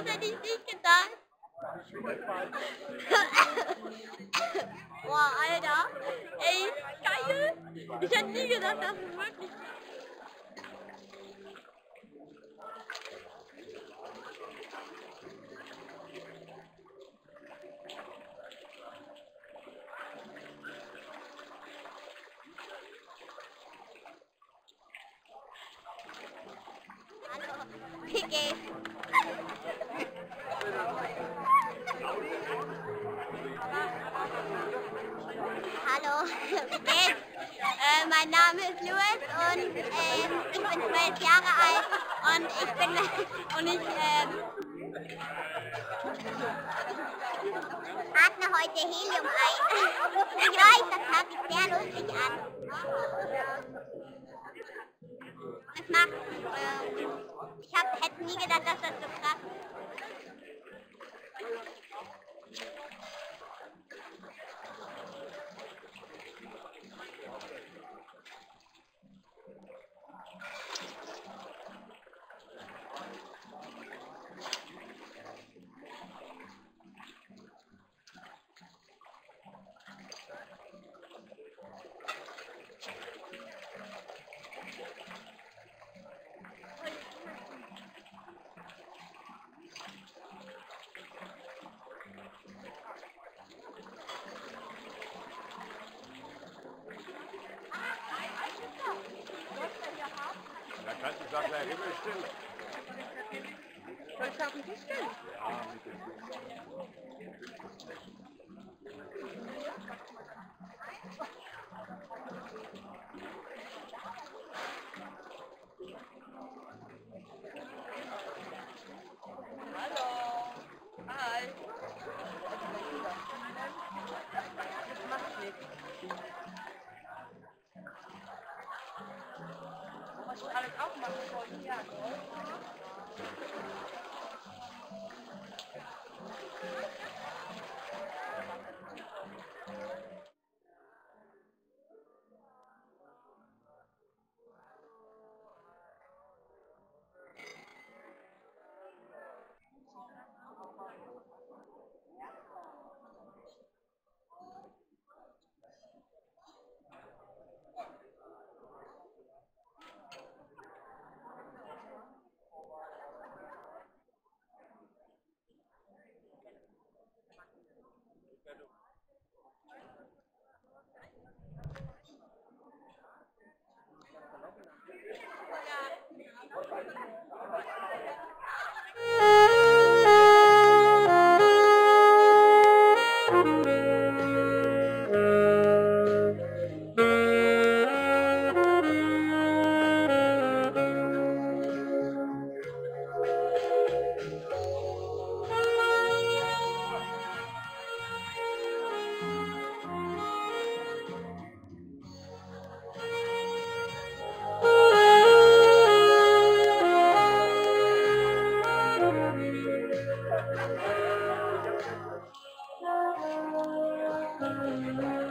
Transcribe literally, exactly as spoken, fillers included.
hätte ich nicht gedacht. Boah, Alter. Ey, geil. Ich hätte nie gedacht, dass es wirklich... Hallo, wie geht's? Hallo, wie geht's? Äh, mein Name ist Louis und ähm, ich bin zwölf Jahre alt und ich bin und ich ähm, atme heute Helium ein. Ich weiß, das hört sich sehr lustig an. Das macht, äh, ich hab, hätte nie gedacht, dass das so krass ist. Da kannst du sagen, der Himmel still. Was haben die still? Ja, mit dem Hallo. Hi. Das macht nichts. Was ich alles aufmachen wollte, ja. Thank you.